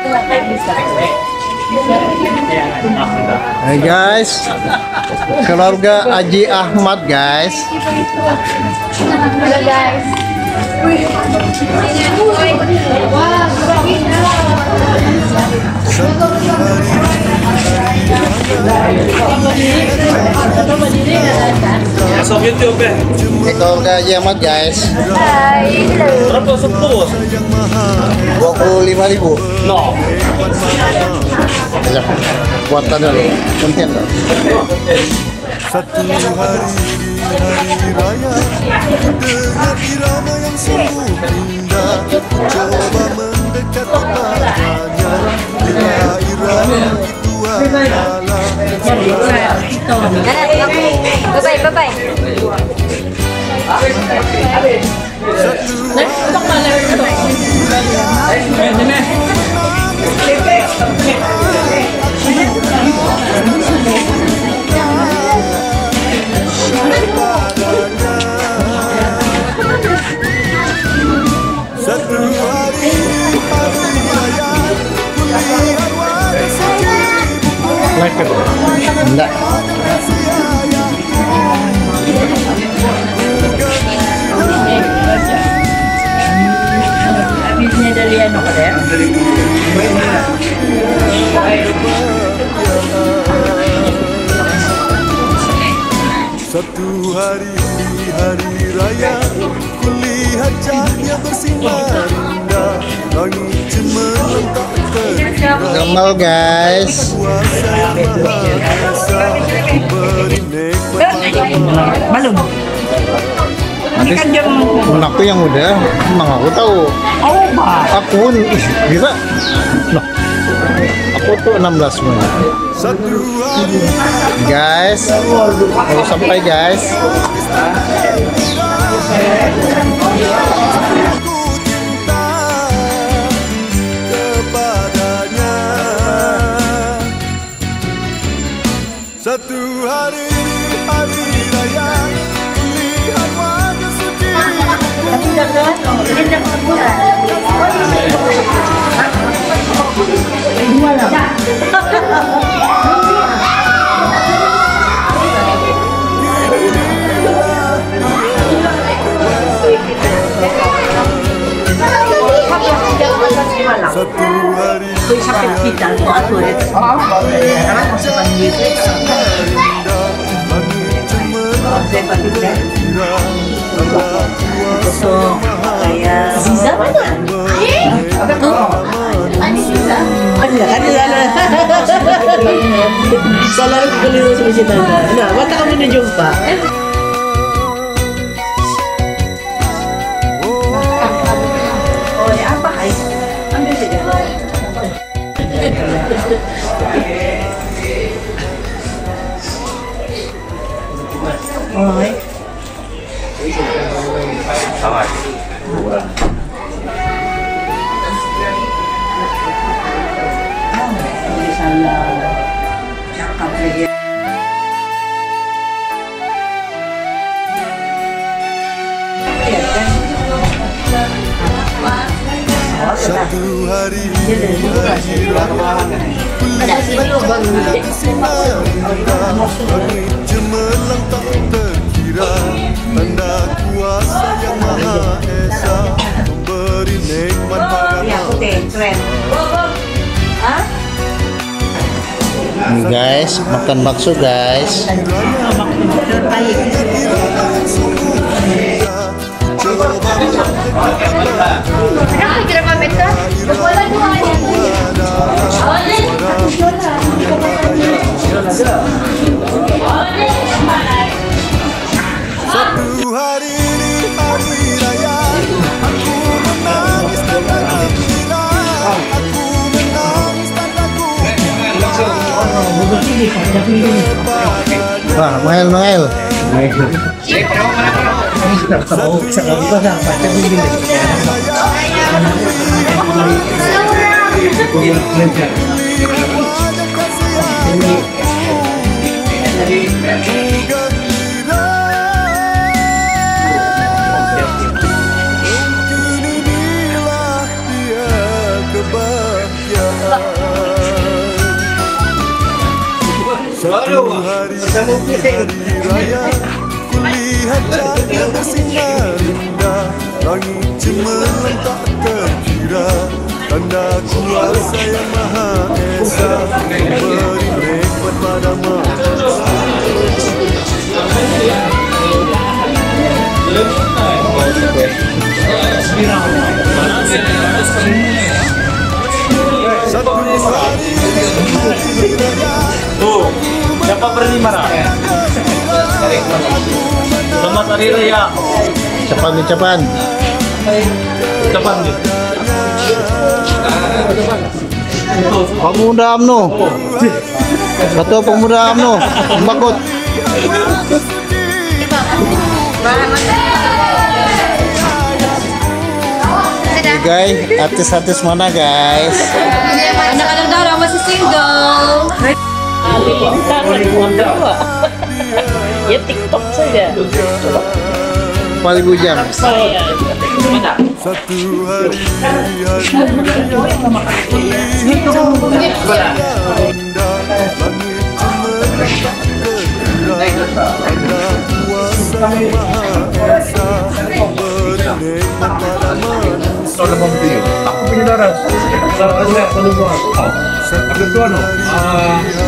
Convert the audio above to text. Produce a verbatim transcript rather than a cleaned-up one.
Hai guys, keluarga Haji Ahmad guys. Halo guys. Masuk YouTube ya. Keluarga Haji Ahmad guys. Hai. Berapa sepuluh? Dua puluh lima ribu. No. Ya, buat tanda dulu. Konten dong. Satu hari hari raya dengan irama yang sungguh indah, coba mendekat kepadanya bila irama itu adalah Bye bye bye. satu hari hari raya kulihat wajah suci Enggak. Habisnya dari ano ka ya? Satu hari hari raya kulihat cahaya bersinar indah, langit cemerlang tak terkira. Gamal guys. Kuasa yang maha esa beri nikmat pada Belum. Nanti Kan jam aku yang udah, emang aku tahu. oh bah. Aku pun ih, bisa. Loh, aku tuh enam belas semuanya. satu hari Guys, mau sampai guys. ku cinta kepadanya. Satu hari hari raya kulihat wajah suci Tapi dah kan, ini dah sebulan. Dua lah. satu hari Kau sampai kita tu aku ya. Sekarang masih panggil. Saya panggil kan. So kayak Ziza mana? Apa tu? Ziza. Ada ada ada. Selalu keliru sama cerita. Nah, mata kamu nak jumpa. Oh, ya apa hai? Ambil saja. Oh, eh. Salah. Cakap lagi. satu hari hari raya kulihat bersinar indah, langit cemerlang tak terkira, tanda kuasa yang maha esa memberi nikmat pada Keren. Hah? Ini guys, makan bakso guys. Terbaik. Kenapa kira pamit ka? Wala dua yan. Satu hari ini hari raya, aku menangis dan aku gembira, aku menangis dan aku Wah, Noel Noel. Mungkin inilah dia kebahagiaan. hari hari raya, kulihat jaga bersinar indah, langit cemerlang tak terkira, tanda kuasa yang maha esa, beri nikmat pada manusia. Satu hari hari raya, Tuh, siapa berlima lah? Selamat Hari Raya. Cepat nih, cepat. Cepat nih. Pemuda UMNO. Ketua Pemuda UMNO. Bakut. Guys, artis-artis mana guys? Anak-anak darah masih single. Ya TikTok saja. empat ribu jam. Saya. satu hari hari raya, kulihat jaga indah, langit cemerlang tak terkira, tanda kuasa maha esa, beri nikmat pada manusia. Aku punya darah. Darah saya penuh. Ada tuan. Ah,